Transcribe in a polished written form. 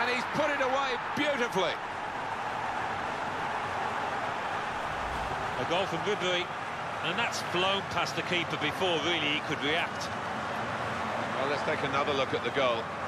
And he's put it away beautifully. A goal from Ribery, and that's flown past the keeper before really he could react. Well, let's take another look at the goal.